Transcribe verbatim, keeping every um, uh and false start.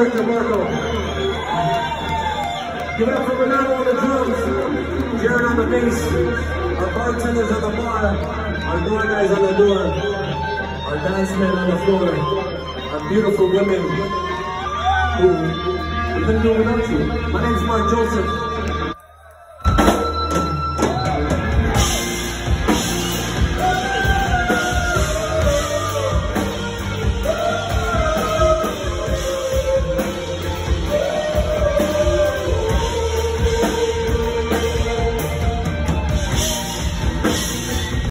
Victor Marco. Give it up for Renato on the drums, Jared on the bass, our bartenders on the bar, our door guys on the door, our dance men on the floor, our beautiful women who we couldn't do without you. My name's Mark Joseph.